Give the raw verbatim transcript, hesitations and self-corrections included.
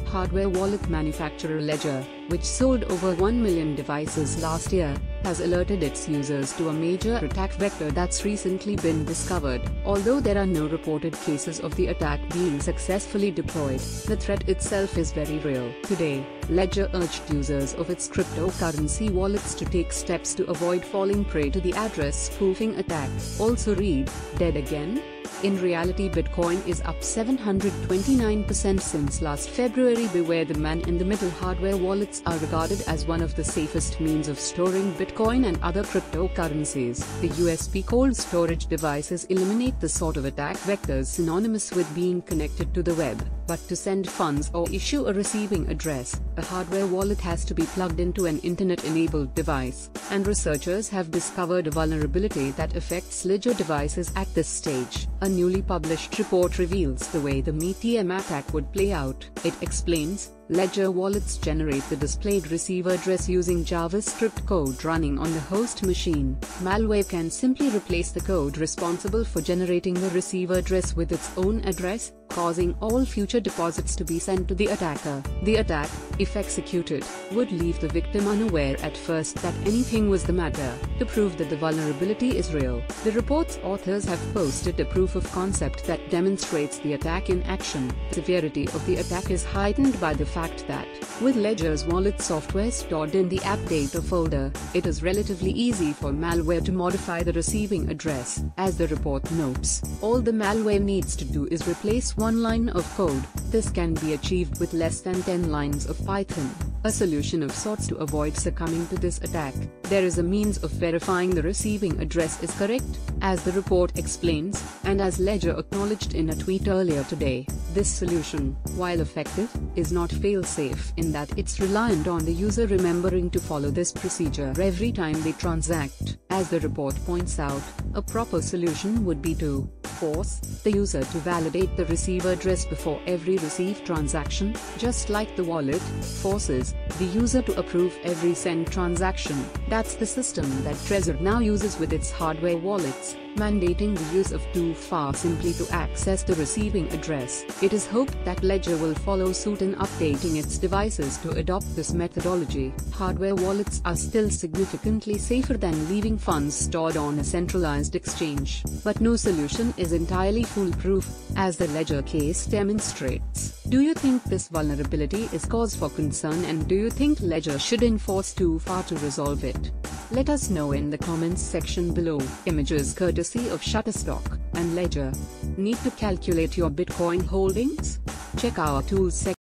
Hardware wallet manufacturer Ledger, which sold over one million devices last year, has alerted its users to a major attack vector that's recently been discovered. Although there are no reported cases of the attack being successfully deployed, the threat itself is very real. Today, Ledger urged users of its cryptocurrency wallets to take steps to avoid falling prey to the address spoofing attack. Also read, "Dead again?" In reality, Bitcoin is up seven hundred twenty-nine percent since last February. Beware the man-in-the-middle. Hardware wallets are regarded as one of the safest means of storing Bitcoin and other cryptocurrencies. The U S B cold storage devices eliminate the sort of attack vectors synonymous with being connected to the web. But to send funds or issue a receiving address, a hardware wallet has to be plugged into an internet-enabled device, and researchers have discovered a vulnerability that affects Ledger devices at this stage. A newly published report reveals the way the M T M attack would play out. It explains, Ledger wallets generate the displayed receiver address using JavaScript code running on the host machine. Malware can simply replace the code responsible for generating the receiver address with its own address, causing all future deposits to be sent to the attacker. The attack, if executed, would leave the victim unaware at first that anything was the matter. To prove that the vulnerability is real, the report's authors have posted a proof of concept that demonstrates the attack in action. The severity of the attack is heightened by the fact that, with Ledger's wallet software stored in the app data folder, it is relatively easy for malware to modify the receiving address. As the report notes, all the malware needs to do is replace one line of code. This can be achieved with less than ten lines of Python. A solution of sorts to avoid succumbing to this attack. There is a means of verifying the receiving address is correct, as the report explains, and as Ledger acknowledged in a tweet earlier today. This solution, while effective, is not fail-safe in that it's reliant on the user remembering to follow this procedure every time they transact. As the report points out, a proper solution would be to force the user to validate the receiver address before every received transaction, just like the wallet forces the user to approve every send transaction. That's the system that Trezor now uses with its hardware wallets, mandating the use of two-F A simply to access the receiving address. It is hoped that Ledger will follow suit in updating its devices to adopt this methodology. Hardware wallets are still significantly safer than leaving funds stored on a centralized exchange, but no solution is entirely foolproof, as the Ledger case demonstrates. Do you think this vulnerability is cause for concern, and do you think Ledger should enforce two-F A to resolve it? Let us know in the comments section below. Images courtesy of Shutterstock and Ledger. Need to calculate your Bitcoin holdings? Check our tools section.